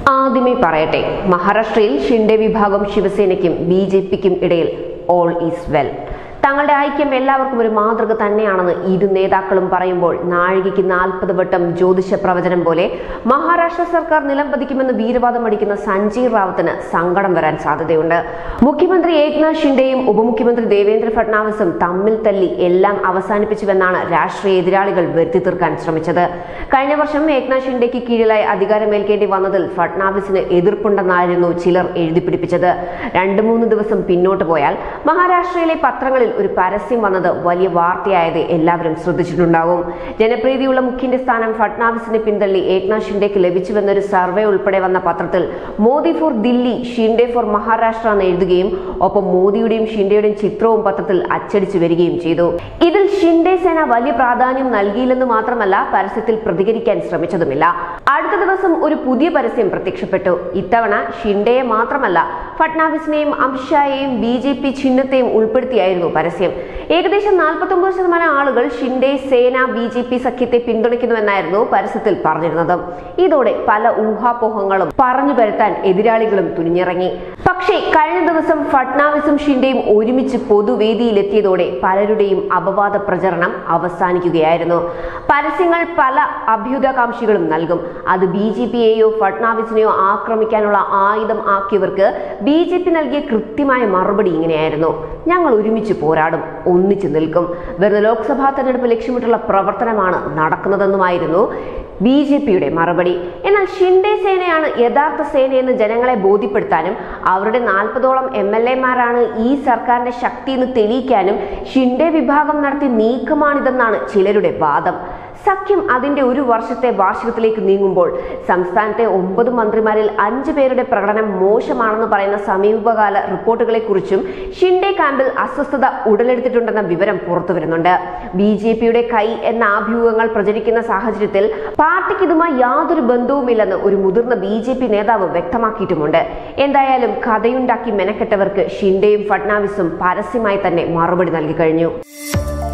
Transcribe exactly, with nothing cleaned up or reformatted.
ആദ്യമേ പറയട്ടെ, മഹാരാഷ്ട്രയിൽ ഷിൻഡെ വിഭാഗം ശിവസേനയ്ക്കും ബി ജെ പിക്കും ഇടയിൽ ഓൾ ഈസ് വെൽ. തങ്ങളുടെ ഐക്യം എല്ലാവർക്കും ഒരു മാതൃക തന്നെയാണെന്ന് ഇരു നേതാക്കളും പറയുമ്പോൾ നാഴികയ്ക്ക് നാൽപ്പത് വട്ടം ജ്യോതിഷ പ്രവചനം പോലെ മഹാരാഷ്ട്ര സർക്കാർ നിലംപതിക്കുമെന്ന് വീരവാദം അടിക്കുന്ന സഞ്ജയ് റാവത്തിന് സങ്കടം വരാൻ സാധ്യതയുണ്ട്. മുഖ്യമന്ത്രി ഏക്നാഥ് ഷിൻഡെയും ഉപമുഖ്യമന്ത്രി ദേവേന്ദ്ര ഫട്നാവിസും തമ്മിൽ തല്ലി എല്ലാം അവസാനിപ്പിച്ചുവെന്നാണ് രാഷ്ട്രീയ എതിരാളികൾ വരുത്തി തീർക്കാൻ ശ്രമിച്ചത്. കഴിഞ്ഞ വർഷം ഏക്നാഥ് ഷിൻഡെയ്ക്ക് കീഴിലായി അധികാരമേൽക്കേണ്ടി വന്നതിൽ ഫട്നാവിസിന് എതിർപ്പുണ്ടെന്നായിരുന്നു ചിലർ എഴുതിപ്പിടിപ്പിച്ചത്. രണ്ടു മൂന്ന് ദിവസം പിന്നോട്ട് പോയാൽ മഹാരാഷ്ട്രയിലെ പത്രങ്ങളിൽ ഒരു പരസ്യം വന്നത് വലിയ വാർത്തയായത് എല്ലാവരും ശ്രദ്ധിച്ചിട്ടുണ്ടാവും. ജനപ്രീതിയുള്ള മുഖ്യന്റെ സ്ഥാനം ഫട്നാവിസിനെ പിന്തള്ളി ഏക്നാഥ് ഷിൻഡെയ്ക്ക് ലഭിച്ചുവെന്നൊരു സർവേ ഉൾപ്പെടെ വന്ന പത്രത്തിൽ മോദി ഫോർ ദില്ലി, ഷിൻഡെ ഫോർ മഹാരാഷ്ട്ര എന്ന് എഴുതുകയും ഒപ്പം മോദിയുടെയും ഷിൻഡെയുടെയും ചിത്രവും പത്രത്തിൽ അച്ചടിച്ചു വരികയും ചെയ്തു. ഇതിൽ ഷിൻഡെ സേന വലിയ പ്രാധാന്യം നൽകിയില്ലെന്ന് മാത്രമല്ല, പരസ്യത്തിൽ പ്രതികരിക്കാൻ ശ്രമിച്ചതുമില്ല. അടുത്ത ദിവസം ഒരു പുതിയ പരസ്യം പ്രത്യക്ഷപ്പെട്ടു. ഇത്തവണ ഷിൻഡെയെ മാത്രമല്ല, ഫട്നാവിസിനെയും അമിത്ഷായെയും ബി ജെ പി ചിഹ്നത്തെയും ഉൾപ്പെടുത്തിയായിരുന്നു പരസ്യം. ഏകദേശം നാൽപ്പത്തി ഒമ്പത് ശതമാനം ആളുകൾ ഷിൻഡെ സേന ബി ജെ പി സഖ്യത്തെ പിന്തുണയ്ക്കുന്നുവെന്നായിരുന്നു പരസ്യത്തിൽ പറഞ്ഞിരുന്നത്. ഇതോടെ പല ഊഹാപോഹങ്ങളും പറഞ്ഞു പരത്താൻ എതിരാളികളും തുനിഞ്ഞിറങ്ങി. പക്ഷേ കഴിഞ്ഞ ദിവസം ഫട്നാവിസും ഷിൻഡെയും ഒരുമിച്ച് പൊതുവേദിയിലെത്തിയതോടെ പലരുടെയും അപവാദ പ്രചരണം അവസാനിക്കുകയായിരുന്നു. പരസ്യങ്ങൾ പല അഭ്യുദയകാംക്ഷികളും നൽകും. അത് ബി ജെ പിയെയോ ഫട്നാവിസിനെയോ ആക്രമിക്കാനുള്ള ആയുധം ആക്കിയവർക്ക് ബി ജെ പി നൽകിയ കൃത്യമായ മറുപടി ഇങ്ങനെയായിരുന്നു: ഞങ്ങൾ ഒരുമിച്ച് പോരാടും, ഒന്നിച്ചു നിൽക്കും. വെറുതെ ലോക്സഭാ തെരഞ്ഞെടുപ്പ് ലക്ഷ്യമിട്ടുള്ള പ്രവർത്തനമാണ് നടക്കുന്നതെന്നുമായിരുന്നു ബി ജെ പിയുടെ മറുപടി. എന്നാൽ ഷിൻഡെ സേനയാണ് യഥാർത്ഥ സേനയെന്ന് ജനങ്ങളെ ബോധ്യപ്പെടുത്താനും അവരുടെ നാൽപ്പതോളം എം എൽ എമാരാണ് ഈ സർക്കാരിന്റെ ശക്തിയെന്ന് തെളിയിക്കാനും ഷിൻഡെ വിഭാഗം നടത്തിയ നീക്കമാണിതെന്നാണ് ചിലരുടെ വാദം. സഖ്യം അതിന്റെ ഒരു വർഷത്തെ വാർഷികത്തിലേക്ക് നീങ്ങുമ്പോൾ സംസ്ഥാനത്തെ ഒമ്പത് മന്ത്രിമാരിൽ അഞ്ചു പേരുടെ പ്രകടനം മോശമാണെന്ന് പറയുന്ന സമീപകാല റിപ്പോർട്ടുകളെ കുറിച്ചും ഷിൻഡെ ക്യാമ്പിൽ അസ്വസ്ഥത ഉടലെടുത്തിട്ടുണ്ടെന്ന വിവരം പുറത്തുവരുന്നുണ്ട്. ബി ജെ പിയുടെ കൈ എന്ന ആഭ്യൂഹങ്ങൾ പ്രചരിക്കുന്ന സാഹചര്യത്തിൽ പാർട്ടിക്ക് ഇതുമായി യാതൊരു ബന്ധവുമില്ലെന്ന് ഒരു മുതിർന്ന ബി ജെ പി നേതാവ് വ്യക്തമാക്കിയിട്ടുമുണ്ട്. എന്തായാലും കഥയുണ്ടാക്കി മെനക്കെട്ടവർക്ക് ഷിൻഡെയും ഫട്നാവിസും പരസ്യമായി തന്നെ മറുപടി നൽകി കഴിഞ്ഞു.